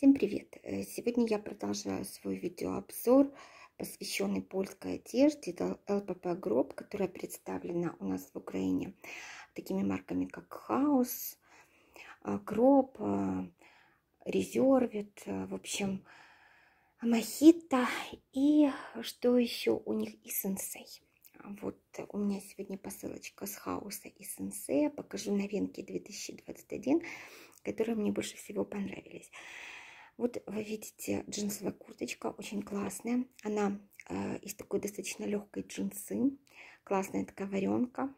Всем привет! Сегодня я продолжаю свой видеообзор, посвященный польской одежде. Это ЛПП Group, которая представлена у нас в Украине такими марками, как House, Group, Reserved, в общем, Mojito и что еще у них и Sensei. Вот у меня сегодня посылочка с House и Sensei. Покажу новинки 2021, которые мне больше всего понравились. Вот вы видите, джинсовая курточка, очень классная. Она из такой достаточно легкой джинсы. Классная такая варенка.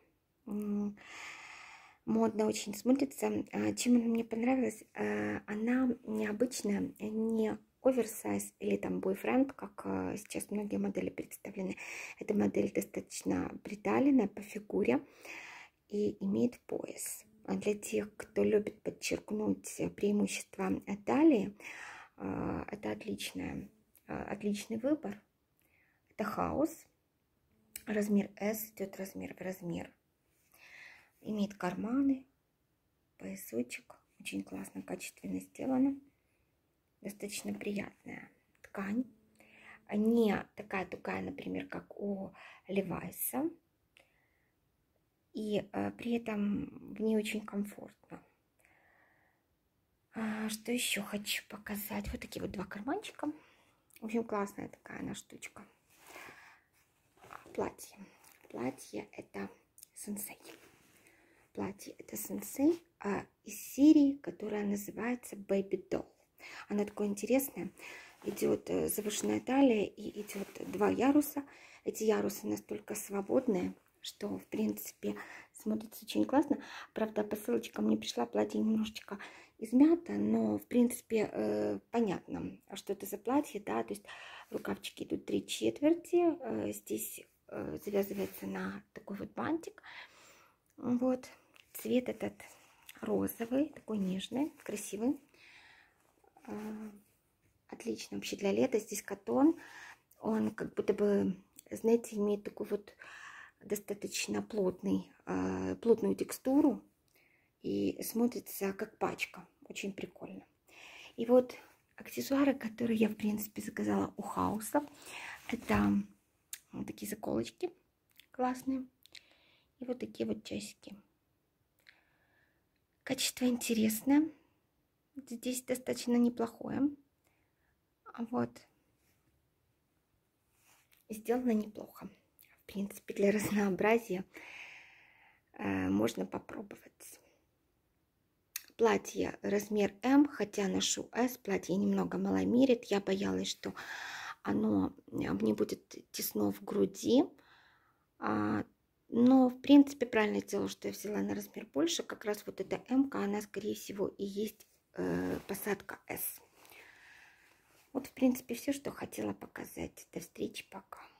Модно очень смотрится. Чем она мне понравилась? Она необычная, не оверсайз или там бойфренд, как сейчас многие модели представлены. Эта модель достаточно приталенная по фигуре и имеет пояс. А для тех, кто любит подчеркнуть преимущества талии, это отличный выбор. Это House. Размер S, идет размер в размер. Имеет карманы, поясочек. Очень классно, качественно сделано. Достаточно приятная ткань. Не такая тугая, например, как у Levi's. И при этом в ней очень комфортно. Что еще хочу показать? Вот такие вот два карманчика. В общем, классная такая она штучка. Платье. Платье это Sensei. Платье это Sensei из серии, которая называется Baby Doll. Она такое интересная. Идет завышенная талия и идет два яруса. Эти ярусы настолько свободные, что в принципе смотрится очень классно. Правда, посылочка мне пришла, платье немножечко измято, но в принципе понятно, что это за платье, да, то есть рукавчики идут 3/4, здесь завязывается на такой вот бантик. Вот цвет этот розовый, такой нежный, красивый. Отлично вообще для лета. Здесь катон, он как будто бы, знаете, имеет такой вот достаточно плотную текстуру и смотрится как пачка. Очень прикольно. И вот аксессуары, которые я в принципе заказала у Хауса, это вот такие заколочки классные и вот такие вот часики. Качество интересное, здесь достаточно неплохое. Вот сделано неплохо. В принципе, для разнообразия можно попробовать. Платье размер М, хотя ношу S, платье немного маломерит. Я боялась, что оно мне будет тесно в груди. Но, в принципе, правильно сделала, что я взяла на размер больше. Как раз вот эта М, она, скорее всего, и есть посадка S. Вот, в принципе, все, что хотела показать. До встречи, пока.